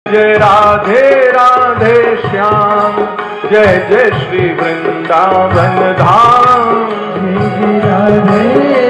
जय राधे राधे श्याम, जय जय श्री वृंदावन धाम। जय राधे।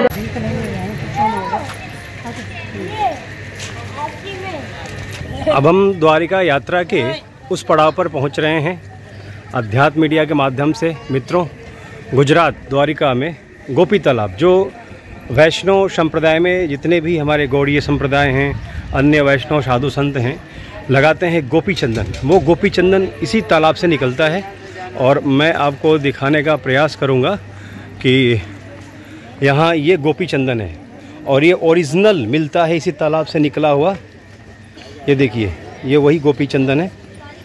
अब हम द्वारिका यात्रा के उस पड़ाव पर पहुंच रहे हैं। अध्यात्म मीडिया के माध्यम से मित्रों, गुजरात द्वारिका में गोपी तालाब, जो वैष्णव संप्रदाय में जितने भी हमारे गौड़ीय संप्रदाय हैं, अन्य वैष्णव साधु संत हैं, लगाते हैं गोपी चंदन। वो गोपी चंदन इसी तालाब से निकलता है और मैं आपको दिखाने का प्रयास करूंगा कि यहाँ ये गोपी चंदन है और ये ओरिजिनल मिलता है इसी तालाब से निकला हुआ। ये देखिए, ये वही गोपी चंदन है।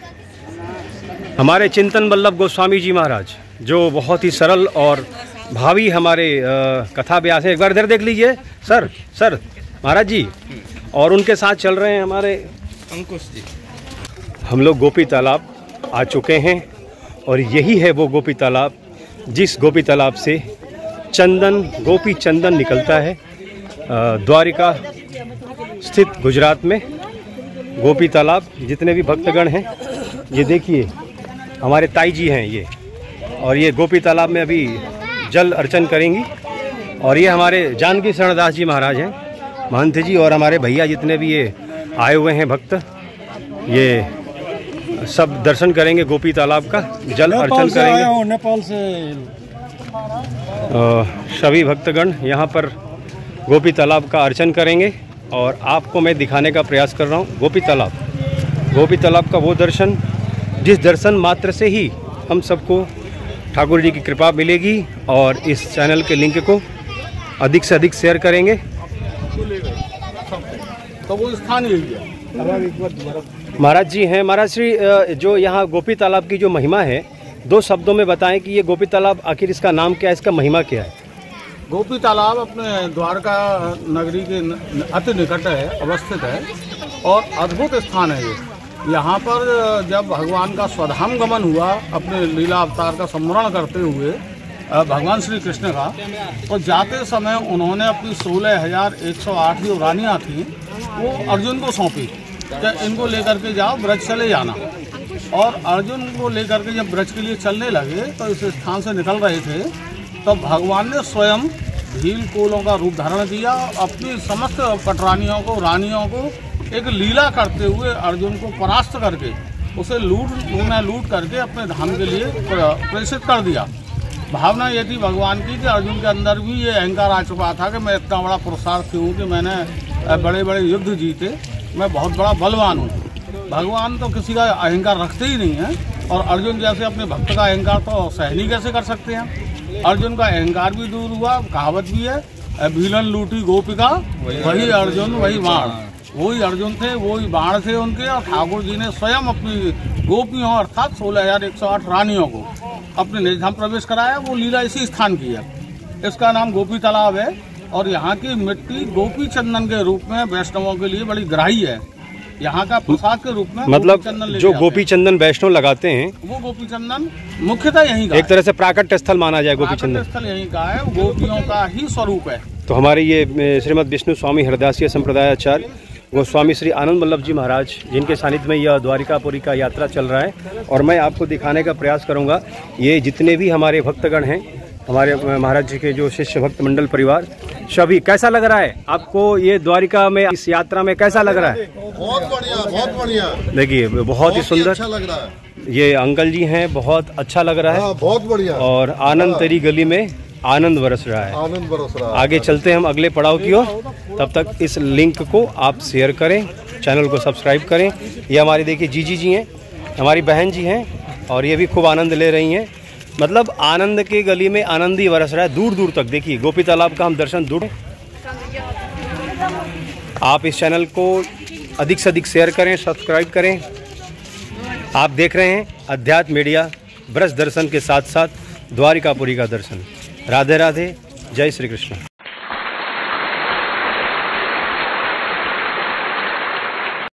हमारे चिंतन वल्लभ गोस्वामी जी महाराज, जो बहुत ही सरल और भावी हमारे कथा व्यास है। एक बार इधर देख लीजिए सर महाराज जी, और उनके साथ चल रहे हैं हमारे अंकुश जी। हम लोग गोपी तालाब आ चुके हैं और यही है वो गोपी तालाब जिस गोपी तालाब से चंदन, गोपी चंदन निकलता है। द्वारिका स्थित गुजरात में गोपी तालाब, जितने भी भक्तगण हैं, ये देखिए हमारे ताई जी हैं ये, और ये गोपी तालाब में अभी जल अर्चन करेंगी। और ये हमारे जानकी शरणदास जी महाराज हैं, महंत जी, और हमारे भैया जितने भी ये आए हुए हैं भक्त, ये सब दर्शन करेंगे गोपी तालाब का, जल अर्चन करेंगे। नेपाल से सभी भक्तगण यहाँ पर गोपी तालाब का अर्चन करेंगे और आपको मैं दिखाने का प्रयास कर रहा हूँ गोपी तालाब का वो दर्शन, जिस दर्शन मात्र से ही हम सबको ठाकुर जी की कृपा मिलेगी। और इस चैनल के लिंक को अधिक से अधिक शेयर करेंगे। तो वो स्थान यही है। महाराज जी हैं, महाराज श्री, जो यहाँ गोपी तालाब की जो महिमा है, 2 शब्दों में बताएं कि ये गोपी तालाब आखिर इसका नाम क्या है, इसका महिमा क्या है। गोपी तालाब अपने द्वारका नगरी के अति निकट है, अवस्थित है और अद्भुत स्थान है ये। यहाँ पर जब भगवान का स्वधाम गमन हुआ, अपने लीला अवतार का स्मरण करते हुए भगवान श्री कृष्ण का, तो जाते समय उन्होंने अपनी 16,108 जो रानियाँ थीं वो अर्जुन को सौंपी कि इनको लेकर के जाओ, ब्रज चले जाना। और अर्जुन को लेकर के जब ब्रज के लिए चलने लगे तो इस स्थान से निकल रहे थे, तो भगवान ने स्वयं भील कोलों का रूप धारण किया, अपनी समस्त पटरानियों को, रानियों को एक लीला करते हुए अर्जुन को परास्त करके उसे लूट करके अपने धाम के लिए प्रेषित कर दिया। भावना ये थी भगवान की कि अर्जुन के अंदर भी ये अहंकार आ चुका था कि मैं इतना बड़ा पुरुषार्थी हूँ कि मैंने बड़े बड़े युद्ध जीते, मैं बहुत बड़ा बलवान हूँ। भगवान तो किसी का अहंकार रखते ही नहीं है, और अर्जुन जैसे अपने भक्त का अहंकार तो सहन ही कैसे कर सकते हैं। अर्जुन का अहंकार भी दूर हुआ। कहावत भी है, भीलन लूटी गोपिका, वही अर्जुन वही बाण। वही अर्जुन थे, वही बाण थे उनके, और ठाकुर जी ने स्वयं अपनी गोपियों अर्थात 16,108 रानियों को अपने निज धाम प्रवेश कराया। वो लीला इसी स्थान की है। इसका नाम गोपी तालाब है और यहाँ की मिट्टी गोपी चंदन के रूप में वैष्णवों के लिए बड़ी ग्राही है। यहाँ का प्रसाद के रूप में मतलब जो गोपी चंदन वैष्णव लगाते हैं, वो गोपी चंदन मुख्यतः यहीं का, एक तरह से प्राकट्य स्थल माना जाए। गोपी चंदन स्थल यहीं का है, गोपियों का ही स्वरूप है। तो हमारे ये श्रीमद विष्णु स्वामी हरदासीय संप्रदायाचार्य गोस्वामी श्री आनंद वल्लभ जी महाराज, जिनके सानिध्य में यह द्वारिकापुरी का यात्रा चल रहा है, और मैं आपको दिखाने का प्रयास करूंगा ये जितने भी हमारे भक्तगण हैं, हमारे महाराज जी के जो शिष्य भक्त मंडल परिवार, सभी। कैसा लग रहा है आपको ये द्वारिका में, इस यात्रा में कैसा लग रहा है? बहुत बढ़िया। देखिए बहुत ही सुंदर अच्छा लग रहा है। ये अंकल जी हैं, बहुत अच्छा लग रहा है। बहुत बढ़िया। और आनंद तेरी गली में आनंद बरस रहा है। आनंद बरस रहा है। आगे चलते हैं हम अगले पड़ाव की ओर। तब तक इस लिंक को आप शेयर करें, चैनल को सब्सक्राइब करें। ये हमारी देखिए जीजी जी हैं, हमारी बहन जी हैं, और ये भी खूब आनंद ले रही हैं। मतलब आनंद की गली में आनंद ही बरस रहा है दूर दूर तक। देखिए गोपी तालाब का हम दर्शन दूर। आप इस चैनल को अधिक से अधिक शेयर करें, सब्सक्राइब करें। आप देख रहे हैं अध्यात्म मीडिया, ब्रज दर्शन के साथ साथ द्वारिकापुरी का दर्शन। राधे राधे, जय श्री कृष्ण।